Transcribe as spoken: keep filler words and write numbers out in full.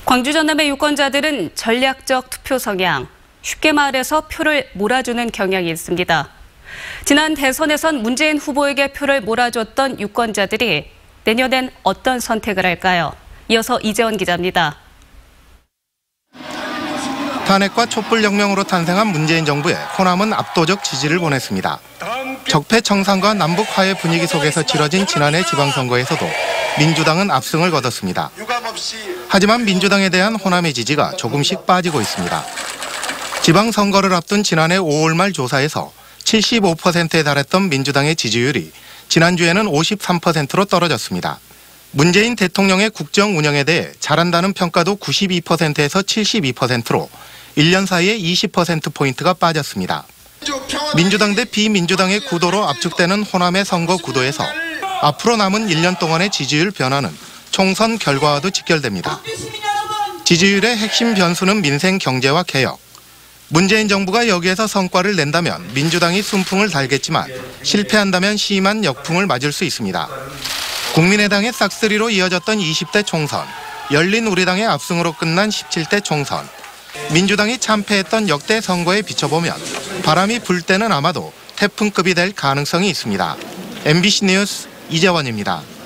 광주 전남의 유권자들은 전략적 투표 성향, 쉽게 말해서 표를 몰아주는 경향이 있습니다. 지난 대선에선 문재인 후보에게 표를 몰아줬던 유권자들이 내년엔 어떤 선택을 할까요? 이어서 이재원 기자입니다. 탄핵과 촛불혁명으로 탄생한 문재인 정부에 호남은 압도적 지지를 보냈습니다. 적폐청산과 남북 화해 분위기 속에서 치러진 지난해 지방선거에서도 민주당은 압승을 거뒀습니다. 하지만 민주당에 대한 호남의 지지가 조금씩 빠지고 있습니다. 지방선거를 앞둔 지난해 오월 말 조사에서 칠십오 퍼센트에 달했던 민주당의 지지율이 지난주에는 오십삼 퍼센트로 떨어졌습니다. 문재인 대통령의 국정 운영에 대해 잘한다는 평가도 구십이 퍼센트에서 칠십이 퍼센트로 일 년 사이에 이십 퍼센트포인트가 빠졌습니다. 민주당 대 비민주당의 구도로 압축되는 호남의 선거 구도에서 앞으로 남은 일 년 동안의 지지율 변화는 총선 결과와도 직결됩니다. 지지율의 핵심 변수는 민생 경제와 개혁. 문재인 정부가 여기에서 성과를 낸다면 민주당이 순풍을 달겠지만 실패한다면 심한 역풍을 맞을 수 있습니다. 국민의당의 싹쓸이로 이어졌던 이십 대 총선, 열린우리당의 압승으로 끝난 십칠 대 총선, 민주당이 참패했던 역대 선거에 비춰보면 바람이 불 때는 아마도 태풍급이 될 가능성이 있습니다. 엠비씨 뉴스 이재원입니다.